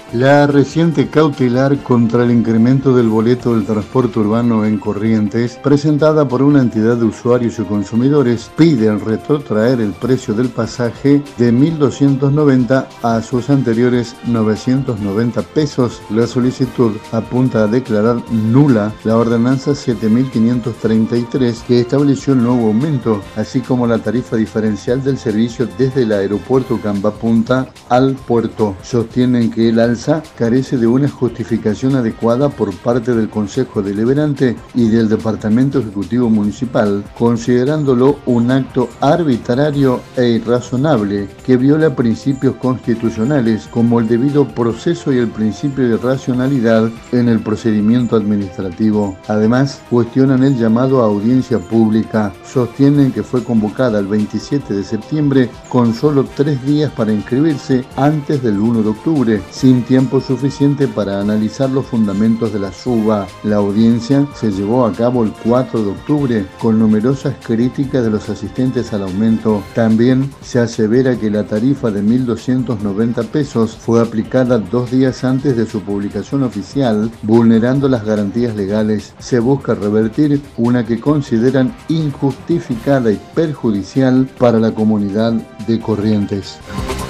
La reciente cautelar contra el incremento del boleto del transporte urbano en Corrientes, presentada por una entidad de usuarios y consumidores, pide retrotraer el precio del pasaje de 1.290 a sus anteriores 990 pesos. La solicitud apunta a declarar nula la ordenanza 7.533 que estableció el nuevo aumento, así como la tarifa diferencial del servicio desde el aeropuerto Camba Punta al puerto. Sostienen que el alza carece de una justificación adecuada por parte del Consejo Deliberante y del Departamento Ejecutivo Municipal, considerándolo un acto arbitrario e irrazonable que viola principios constitucionales como el debido proceso y el principio de racionalidad en el procedimiento administrativo. Además, cuestionan el llamado a audiencia pública. Sostienen que fue convocada el 27 de septiembre con solo 3 días para inscribirse antes del 1 de octubre, sin tiempo suficiente para analizar los fundamentos de la suba. La audiencia se llevó a cabo el 4 de octubre con numerosas críticas de los asistentes al aumento. También se asevera que la tarifa de 1.290 pesos fue aplicada 2 días antes de su publicación oficial, vulnerando las garantías legales. Se busca revertir una que consideran injustificada y perjudicial para la comunidad de Corrientes.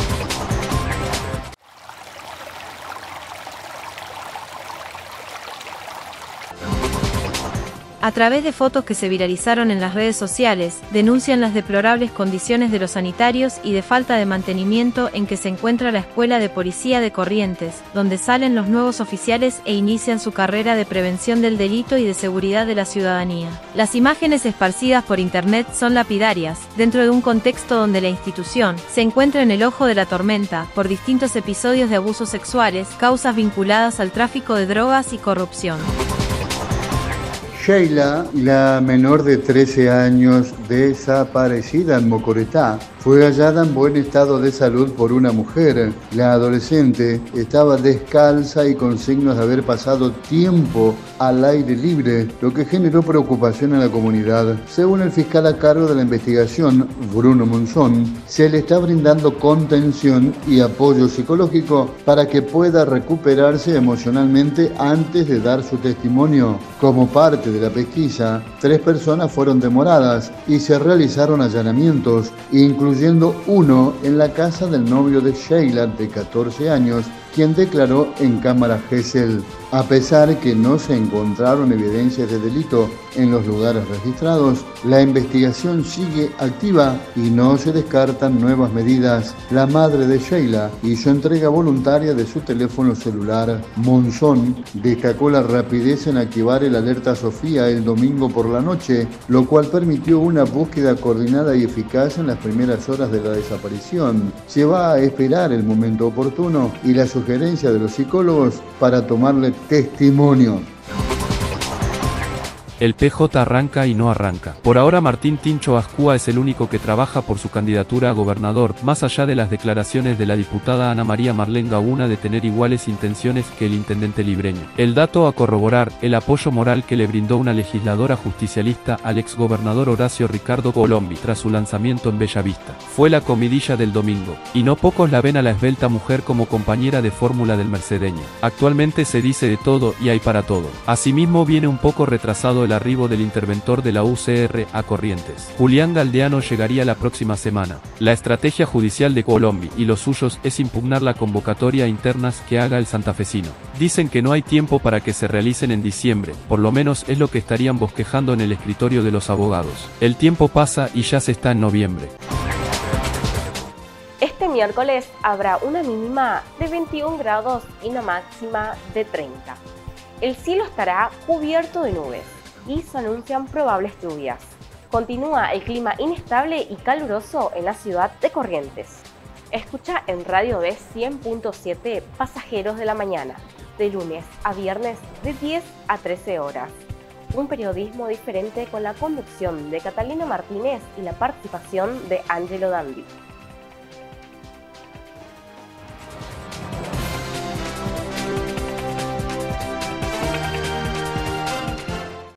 A través de fotos que se viralizaron en las redes sociales, denuncian las deplorables condiciones de los sanitarios y de falta de mantenimiento en que se encuentra la Escuela de Policía de Corrientes, donde salen los nuevos oficiales e inician su carrera de prevención del delito y de seguridad de la ciudadanía. Las imágenes esparcidas por internet son lapidarias, dentro de un contexto donde la institución se encuentra en el ojo de la tormenta por distintos episodios de abusos sexuales, causas vinculadas al tráfico de drogas y corrupción. Sheila, la menor de 13 años desaparecida en Mocoretá, fue hallada en buen estado de salud por una mujer. La adolescente estaba descalza y con signos de haber pasado tiempo al aire libre, lo que generó preocupación en la comunidad. Según el fiscal a cargo de la investigación, Bruno Monzón, se le está brindando contención y apoyo psicológico para que pueda recuperarse emocionalmente antes de dar su testimonio. Como parte de la pesquisa, 3 personas fueron demoradas y se realizaron allanamientos, incluyendo uno en la casa del novio de Sheila, de 14 años, quien declaró en cámara Gesell. A pesar que no se encontraron evidencias de delito en los lugares registrados, la investigación sigue activa y no se descartan nuevas medidas. La madre de Sheila hizo entrega voluntaria de su teléfono celular. Monzón destacó la rapidez en activar el alerta Sofía el domingo por la noche, lo cual permitió una búsqueda coordinada y eficaz en las primeras horas de la desaparición. Se va a esperar el momento oportuno y la sugerencia de los psicólogos para tomarle testimonio. El PJ arranca y no arranca. Por ahora Martín Tincho Azcúa es el único que trabaja por su candidatura a gobernador, más allá de las declaraciones de la diputada Ana María Marlén Gauna de tener iguales intenciones que el intendente libreño. El dato a corroborar, el apoyo moral que le brindó una legisladora justicialista al exgobernador Horacio Ricardo Colombi tras su lanzamiento en Bellavista. Fue la comidilla del domingo, y no pocos la ven a la esbelta mujer como compañera de fórmula del mercedeño. Actualmente se dice de todo y hay para todo. Asimismo viene un poco retrasado el arribo del interventor de la UCR a Corrientes. Julián Galdeano llegaría la próxima semana. La estrategia judicial de Colombi y los suyos es impugnar la convocatoria a internas que haga el santafesino. Dicen que no hay tiempo para que se realicen en diciembre, por lo menos es lo que estarían bosquejando en el escritorio de los abogados. El tiempo pasa y ya se está en noviembre. Este miércoles habrá una mínima de 21 grados y una máxima de 30. El cielo estará cubierto de nubes y se anuncian probables lluvias. Continúa el clima inestable y caluroso en la ciudad de Corrientes. Escucha en Radio B 100.7 Pasajeros de la Mañana, de lunes a viernes de 10 a 13 horas. Un periodismo diferente con la conducción de Catalina Martínez y la participación de Angelo Dandi.